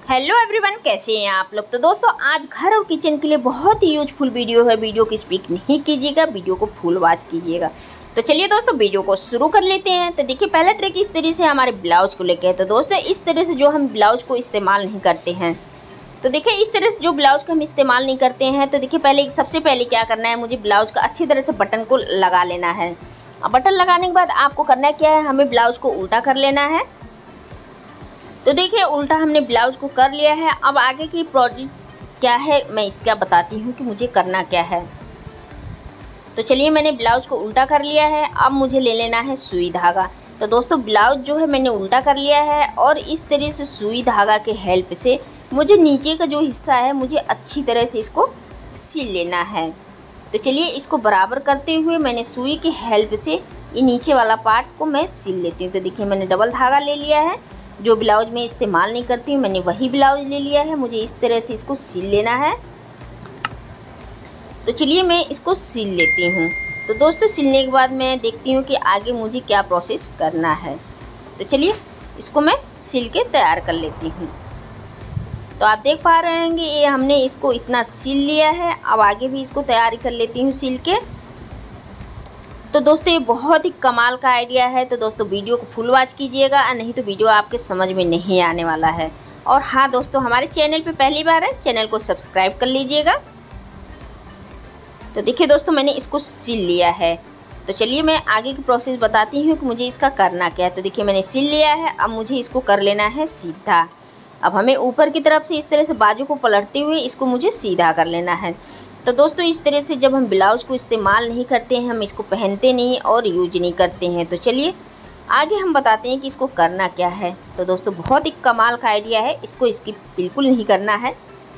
Hello everyone, कैसे हैं आप लोग। तो दोस्तों आज घर और किचन के लिए बहुत ही यूजफुल वीडियो है। वीडियो को स्किप नहीं कीजिएगा, वीडियो को फुल वॉच कीजिएगा। तो चलिए दोस्तों वीडियो को शुरू कर लेते हैं। तो देखिए पहला ट्रिक इस तरह से हमारे ब्लाउज को लेके है। तो दोस्तों इस तरह से जो हम ब्लाउज को इस्तेमाल नहीं करते हैं, तो देखिए इस तरह से जो ब्लाउज को हम इस्तेमाल नहीं करते हैं, तो देखिए सबसे पहले क्या करना है, मुझे ब्लाउज का अच्छी तरह से बटन को लगा लेना है। अब बटन लगाने के बाद आपको करना क्या है, हमें ब्लाउज को उल्टा कर लेना है। तो देखिए उल्टा हमने ब्लाउज को कर लिया है। अब आगे की प्रोसेस क्या है मैं इसका बताती हूँ कि मुझे करना क्या है। तो चलिए मैंने ब्लाउज को उल्टा कर लिया है। अब मुझे ले लेना है सुई धागा। तो दोस्तों ब्लाउज जो है मैंने उल्टा कर लिया है और इस तरह से सुई धागा के हेल्प से मुझे नीचे का जो हिस्सा है मुझे अच्छी तरह से इसको सिल लेना है। तो चलिए इसको बराबर करते हुए मैंने सुई की हेल्प से ये नीचे वाला पार्ट को मैं सिल लेती हूँ। तो देखिए मैंने डबल धागा ले लिया है। जो ब्लाउज में इस्तेमाल नहीं करती हूँ मैंने वही ब्लाउज ले लिया है। मुझे इस तरह से इसको सिल लेना है। तो चलिए मैं इसको सिल लेती हूँ। तो दोस्तों सिलने के बाद मैं देखती हूँ कि आगे मुझे क्या प्रोसेस करना है। तो चलिए इसको मैं सिल के तैयार कर लेती हूँ। तो आप देख पा रहे हैं कि ये हमने इसको इतना सिल लिया है। अब आगे भी इसको तैयारी कर लेती हूँ सिल के। तो दोस्तों ये बहुत ही कमाल का आइडिया है। तो दोस्तों वीडियो को फुल वॉच कीजिएगा, नहीं तो वीडियो आपके समझ में नहीं आने वाला है। और हाँ दोस्तों, हमारे चैनल पे पहली बार है, चैनल को सब्सक्राइब कर लीजिएगा। तो देखिए दोस्तों मैंने इसको सिल लिया है। तो चलिए मैं आगे की प्रोसेस बताती हूँ कि मुझे इसका करना क्या है। तो देखिए मैंने सिल लिया है। अब मुझे इसको कर लेना है सीधा। अब हमें ऊपर की तरफ से इस तरह से बाजू को पलटते हुए इसको मुझे सीधा कर लेना है। तो दोस्तों इस तरह से जब हम ब्लाउज को इस्तेमाल नहीं करते हैं, हम इसको पहनते नहीं और यूज नहीं करते हैं। तो चलिए आगे हम बताते हैं कि इसको करना क्या है। तो दोस्तों बहुत ही कमाल का आइडिया है, इसको स्किप बिल्कुल नहीं करना है।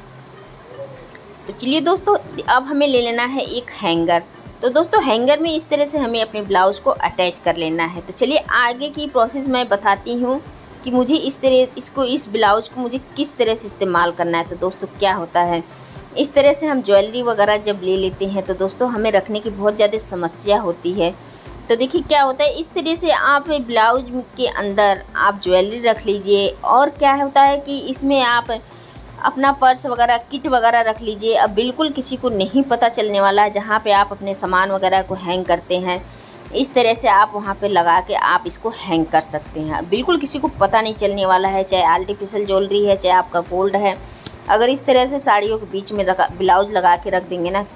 तो चलिए दोस्तों अब हमें ले लेना है एक हैंगर। तो दोस्तों हैंगर में इस तरह से हमें अपने ब्लाउज को अटैच कर लेना है। तो चलिए आगे की प्रोसेस मैं बताती हूँ कि मुझे इस ब्लाउज को मुझे किस तरह से इस्तेमाल करना है। तो दोस्तों क्या होता है, इस तरह से हम ज्वेलरी वगैरह जब ले लेते हैं तो दोस्तों हमें रखने की बहुत ज़्यादा समस्या होती है। तो देखिए क्या होता है, इस तरह से आप ब्लाउज के अंदर आप ज्वेलरी रख लीजिए। और क्या होता है कि इसमें आप अपना पर्स वगैरह किट वगैरह रख लीजिए। अब बिल्कुल किसी को नहीं पता चलने वाला है, जहाँ पे आप अपने सामान वगैरह को हैंग करते हैं इस तरह से आप वहाँ पे लगा के आप इसको हैंग कर सकते हैं। बिल्कुल किसी को पता नहीं चलने वाला है, चाहे आर्टिफिशियल ज्वेलरी है चाहे आपका गोल्ड है। अगर इस तरह से साड़ियों के बीच में ब्लाउज लगा के रख देंगे ना,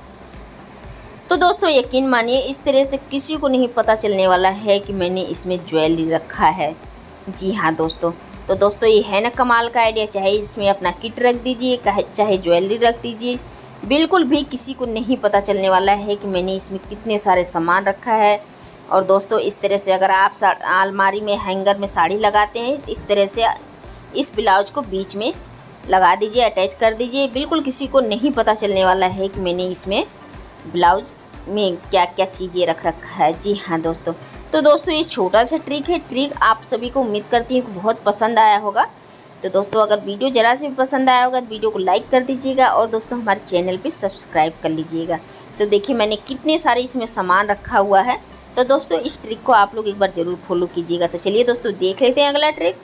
तो दोस्तों यकीन मानिए इस तरह से किसी को नहीं पता चलने वाला है कि मैंने इसमें ज्वेलरी रखा है। जी हाँ दोस्तों, तो दोस्तों ये है ना कमाल का आइडिया। चाहे इसमें अपना किट रख दीजिए, चाहे ज्वेलरी रख दीजिए, बिल्कुल भी किसी को नहीं पता चलने वाला है कि मैंने इसमें कितने सारे सामान रखा है। और दोस्तों इस तरह से अगर आप अलमारी में हैंगर में साड़ी लगाते हैं, इस तरह से इस ब्लाउज को बीच में लगा दीजिए, अटैच कर दीजिए। बिल्कुल किसी को नहीं पता चलने वाला है कि मैंने इसमें ब्लाउज में क्या क्या चीज़ें रख रखा है। जी हाँ दोस्तों, तो दोस्तों ये छोटा सा ट्रिक है। ट्रिक आप सभी को उम्मीद करती हूँ कि बहुत पसंद आया होगा। तो दोस्तों अगर वीडियो ज़रा से भी पसंद आया होगा तो वीडियो को लाइक कर दीजिएगा और दोस्तों हमारे चैनल पे सब्सक्राइब कर लीजिएगा। तो देखिए मैंने कितने सारे इसमें सामान रखा हुआ है। तो दोस्तों इस ट्रिक को आप लोग एक बार ज़रूर फॉलो कीजिएगा। तो चलिए दोस्तों देख लेते हैं अगला ट्रिक।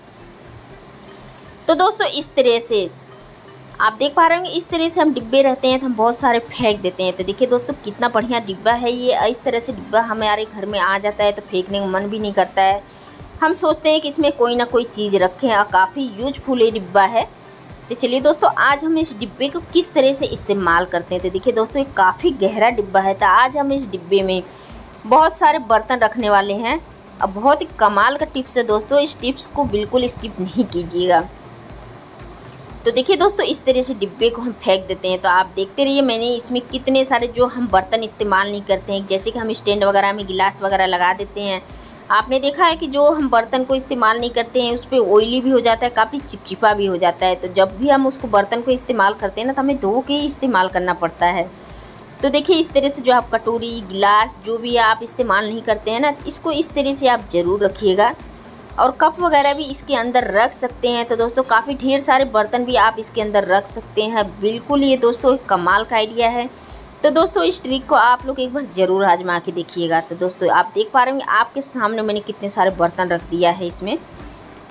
तो दोस्तों इस तरह से आप देख पा रहे होंगे, इस तरह से हम डिब्बे रहते हैं तो हम बहुत सारे फेंक देते हैं। तो देखिए दोस्तों कितना बढ़िया डिब्बा है ये। इस तरह से डिब्बा हमारे घर में आ जाता है तो फेंकने का मन भी नहीं करता है। हम सोचते हैं कि इसमें कोई ना कोई चीज़ रखें और काफ़ी यूजफुल ये डिब्बा है। तो चलिए दोस्तों आज हम इस डिब्बे को किस तरह से इस्तेमाल करते हैं। तो देखिए दोस्तों ये काफ़ी गहरा डिब्बा है। तो आज हम इस डिब्बे में बहुत सारे बर्तन रखने वाले हैं। अब बहुत ही कमाल का टिप्स है दोस्तों, इस टिप्स को बिल्कुल स्किप नहीं कीजिएगा। तो देखिए दोस्तों इस तरह से डिब्बे को हम फेंक देते हैं। तो आप देखते रहिए मैंने इसमें कितने सारे जो हम बर्तन इस्तेमाल नहीं करते हैं, जैसे कि हम स्टैंड वगैरह में गिलास वगैरह लगा देते हैं। आपने देखा है कि जो हम बर्तन को इस्तेमाल नहीं करते हैं उस पर ऑयली भी हो जाता है, काफ़ी चिपचिपा भी हो जाता है। तो जब भी हम उसको बर्तन को इस्तेमाल करते हैं ना, तो हमें धो के ही इस्तेमाल करना पड़ता है। तो देखिए इस तरह से जो आप कटोरी गिलास जो भी आप इस्तेमाल नहीं करते हैं ना, इसको इस तरह से आप ज़रूर रखिएगा। और कप वगैरह भी इसके अंदर रख सकते हैं। तो दोस्तों काफ़ी ढेर सारे बर्तन भी आप इसके अंदर रख सकते हैं। बिल्कुल ये दोस्तों एक कमाल का आइडिया है। तो दोस्तों इस ट्रिक को आप लोग एक बार ज़रूर आजमा के देखिएगा। तो दोस्तों आप देख पा रहे होंगे आपके सामने मैंने कितने सारे बर्तन रख दिया है इसमें।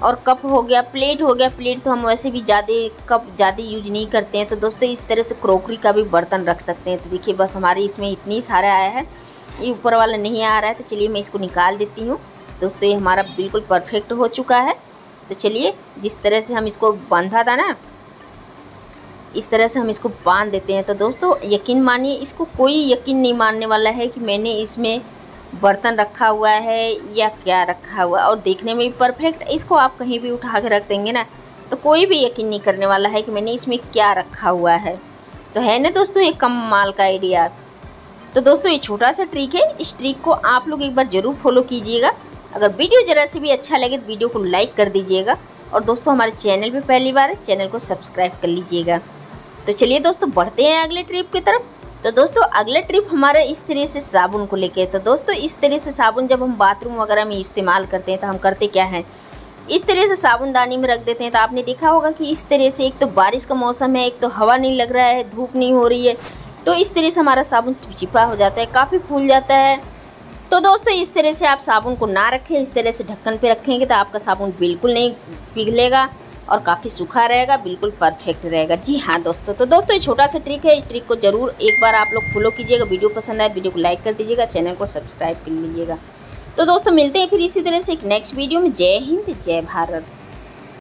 और कप हो गया, प्लेट हो गया। प्लेट तो हम वैसे भी कप ज़्यादा यूज नहीं करते हैं। तो दोस्तों इस तरह से क्रोकरी का भी बर्तन रख सकते हैं। तो देखिए बस हमारे इसमें इतनी सारा आया है, ये ऊपर वाला नहीं आ रहा है। तो चलिए मैं इसको निकाल देती हूँ। दोस्तों ये हमारा बिल्कुल परफेक्ट हो चुका है। तो चलिए जिस तरह से हम इसको बांधा था ना, इस तरह से हम इसको बांध देते हैं। तो दोस्तों यकीन मानिए, इसको कोई यकीन नहीं मानने वाला है कि मैंने इसमें बर्तन रखा हुआ है या क्या रखा हुआ, और देखने में भी परफेक्ट। इसको आप कहीं भी उठा के रख देंगे ना, तो कोई भी यकीन नहीं करने वाला है कि मैंने इसमें क्या रखा हुआ है। तो है ना दोस्तों ये कमाल का आइडिया। तो दोस्तों ये छोटा सा ट्रिक है, इस ट्रिक को आप लोग एक बार ज़रूर फॉलो कीजिएगा। अगर वीडियो ज़रा से भी अच्छा लगे तो वीडियो को लाइक कर दीजिएगा, और दोस्तों हमारे चैनल पे पहली बार है, चैनल को सब्सक्राइब कर लीजिएगा। तो चलिए दोस्तों बढ़ते हैं अगले ट्रिप की तरफ। तो दोस्तों अगला ट्रिप हमारा इस तरह से साबुन को लेके। तो दोस्तों इस तरह से साबुन जब हम बाथरूम वगैरह में इस्तेमाल करते हैं तो हम करते क्या है, इस तरह से साबुनदानी में रख देते हैं। तो आपने देखा होगा कि इस तरह से, एक तो बारिश का मौसम है, एक तो हवा नहीं लग रहा है, धूप नहीं हो रही है, तो इस तरह से हमारा साबुन चिपचिपा हो जाता है, काफ़ी फूल जाता है। तो दोस्तों इस तरह से आप साबुन को ना रखें, इस तरह से ढक्कन पे रखेंगे तो आपका साबुन बिल्कुल नहीं पिघलेगा और काफ़ी सूखा रहेगा, बिल्कुल परफेक्ट रहेगा। जी हाँ दोस्तों, तो दोस्तों ये छोटा सा ट्रिक है, इस ट्रिक को ज़रूर एक बार आप लोग फॉलो कीजिएगा। वीडियो पसंद आए वीडियो को लाइक कर दीजिएगा, चैनल को सब्सक्राइब कर लीजिएगा। तो दोस्तों मिलते हैं फिर इसी तरह से एक नेक्स्ट वीडियो में। जय हिंद, जय भारत।